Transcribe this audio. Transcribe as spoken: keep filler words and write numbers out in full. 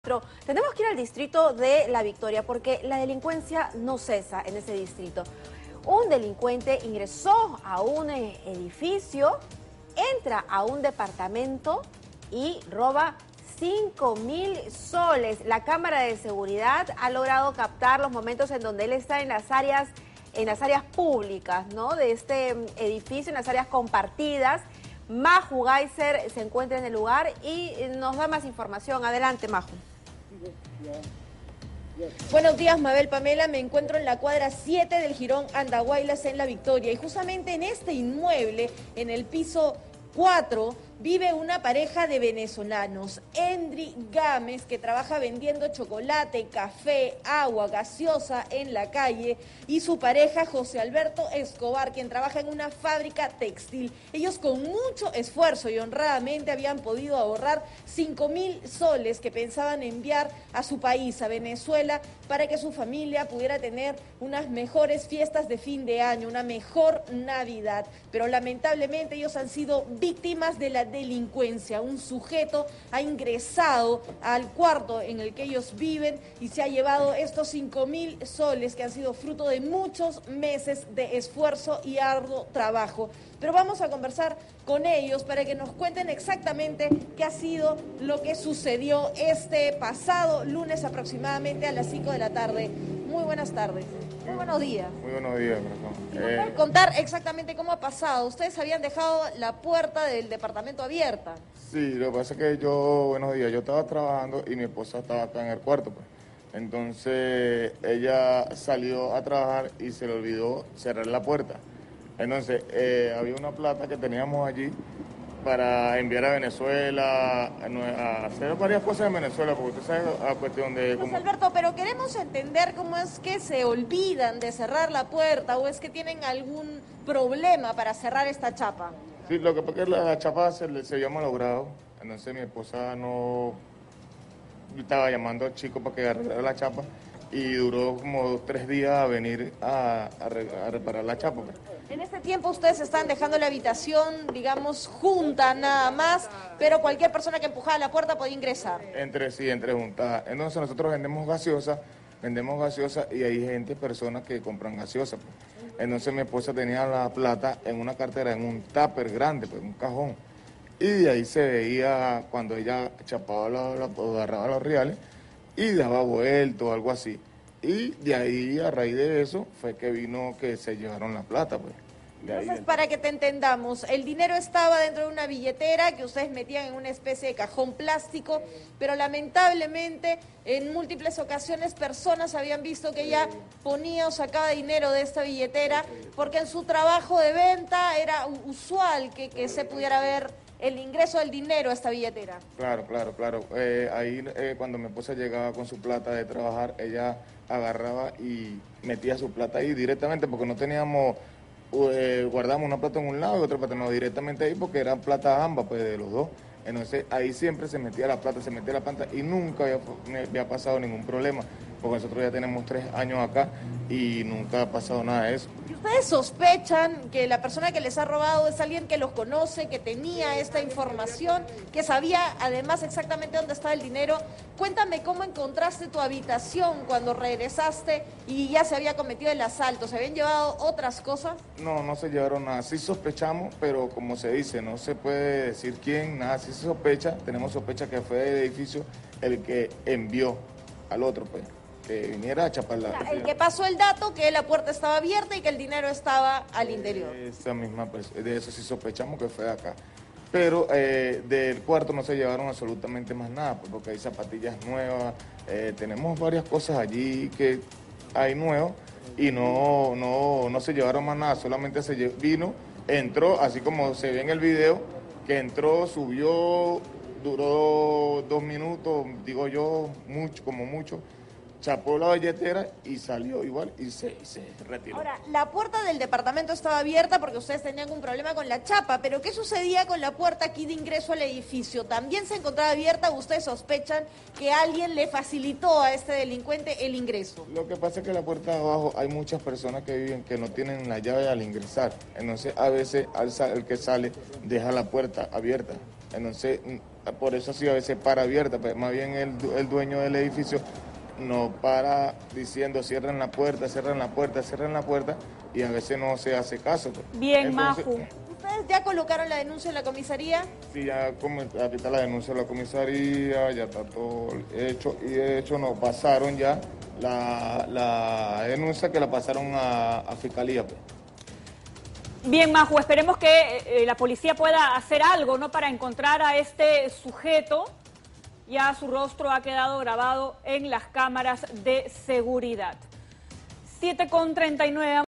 Pero tenemos que ir al distrito de La Victoria porque la delincuencia no cesa en ese distrito. Un delincuente ingresó a un edificio, entra a un departamento y roba cinco mil soles. La cámara de seguridad ha logrado captar los momentos en donde él está en las áreas, en las áreas públicas, ¿no?, de este edificio, en las áreas compartidas. Maju Geiser se encuentra en el lugar y nos da más información. Adelante, Maju. Buenos días, Mabel, Pamela. Me encuentro en la cuadra siete del Jirón Andahuaylas en La Victoria. Y justamente en este inmueble, en el piso cuatro, vive una pareja de venezolanos. Endri Gámez, que trabaja vendiendo chocolate, café, agua, gaseosa en la calle, y su pareja José Alberto Escobar, quien trabaja en una fábrica textil. Ellos con mucho esfuerzo y honradamente habían podido ahorrar cinco mil soles que pensaban enviar a su país, a Venezuela, para que su familia pudiera tener unas mejores fiestas de fin de año, una mejor Navidad. Pero lamentablemente ellos han sido víctimas de la delincuencia. Un sujeto ha ingresado al cuarto en el que ellos viven y se ha llevado estos cinco mil soles que han sido fruto de muchos meses de esfuerzo y arduo trabajo. Pero vamos a conversar con ellos para que nos cuenten exactamente qué ha sido lo que sucedió este pasado lunes aproximadamente a las cinco de la tarde. Muy buenas tardes. Muy buenos días. Muy buenos días, corazón. ¿Me pueden contar exactamente cómo ha pasado? Ustedes habían dejado la puerta del departamento abierta. Sí, lo que pasa es que yo, buenos días, yo estaba trabajando y mi esposa estaba acá en el cuarto, pues. Entonces, ella salió a trabajar y se le olvidó cerrar la puerta. Entonces, eh, había una plata que teníamos allí para enviar a Venezuela, a, a hacer varias cosas en Venezuela, porque usted sabe la cuestión de... José Como... Alberto, pero queremos entender cómo es que se olvidan de cerrar la puerta o es que tienen algún problema para cerrar esta chapa. Sí, lo que pasa es que la chapa se, se había malogrado, entonces mi esposa no... Yo estaba llamando al chico para que arreglara la chapa y duró como tres días a venir a, a, re, a reparar la chapa. En este tiempo ustedes están dejando la habitación, digamos, junta nada más, pero cualquier persona que empujara la puerta podía ingresar. Entre sí, entre juntas. Entonces nosotros vendemos gaseosa, vendemos gaseosa y hay gente, personas que compran gaseosa. Pues. Entonces mi esposa tenía la plata en una cartera, en un tupper grande, pues, un cajón. Y de ahí se veía cuando ella chapaba la, la, agarraba los reales y daba vuelto o algo así. Y de ahí, a raíz de eso, fue que vino que se llevaron la plata, pues. De ahí Entonces, del... para que te entendamos, el dinero estaba dentro de una billetera que ustedes metían en una especie de cajón plástico, pero lamentablemente en múltiples ocasiones personas habían visto que ella ponía o sacaba dinero de esta billetera porque en su trabajo de venta era usual que, que se pudiera ver el ingreso del dinero a esta billetera. Claro, claro, claro. Eh, ahí eh, cuando mi esposa llegaba con su plata de trabajar, ella agarraba y metía su plata ahí directamente porque no teníamos, eh, guardamos una plata en un lado y otra plata no, directamente ahí porque eran plata ambas, pues de los dos. Entonces ahí siempre se metía la plata, se metía la plata y nunca había, había pasado ningún problema porque nosotros ya tenemos tres años acá y nunca ha pasado nada de eso. ¿Y ustedes sospechan que la persona que les ha robado es alguien que los conoce, que tenía esta información, que sabía además exactamente dónde estaba el dinero? Cuéntame cómo encontraste tu habitación cuando regresaste y ya se había cometido el asalto. ¿Se habían llevado otras cosas? No, no se llevaron nada. Sí sospechamos, pero como se dice, no se puede decir quién, nada. Sí se sospecha, tenemos sospecha que fue el edificio el que envió al otro, pues. Que viniera a chapar la... El que pasó el dato que la puerta estaba abierta y que el dinero estaba al interior. Esa misma persona, de eso sí sospechamos que fue de acá. Pero eh, del cuarto no se llevaron absolutamente más nada, pues, porque hay zapatillas nuevas, eh, tenemos varias cosas allí que hay nuevas y no, no, no se llevaron más nada, solamente se vino, entró, así como se ve en el video, que entró, subió, duró dos minutos, digo yo, mucho, como mucho, chapó la billetera y salió igual y se, y se retiró. Ahora, la puerta del departamento estaba abierta porque ustedes tenían un problema con la chapa, pero ¿qué sucedía con la puerta aquí de ingreso al edificio? ¿También se encontraba abierta o ustedes sospechan que alguien le facilitó a este delincuente el ingreso? Lo que pasa es que la puerta de abajo hay muchas personas que viven que no tienen la llave al ingresar, entonces a veces al, el que sale deja la puerta abierta. Entonces, por eso sí a veces para abierta, pero más bien el, el dueño del edificio no para diciendo cierren la puerta, cierren la puerta, cierren la puerta, y a veces no se hace caso. Pues. Bien, Entonces, Maju. ¿Ustedes ya colocaron la denuncia en la comisaría? Sí, ya como ahorita la denuncia de la comisaría, ya está todo hecho, y de hecho nos pasaron ya la, la denuncia que la pasaron a, a Fiscalía. Pues. Bien, Maju, esperemos que eh, la policía pueda hacer algo, ¿no?, para encontrar a este sujeto. Ya su rostro ha quedado grabado en las cámaras de seguridad. siete con treinta y nueve.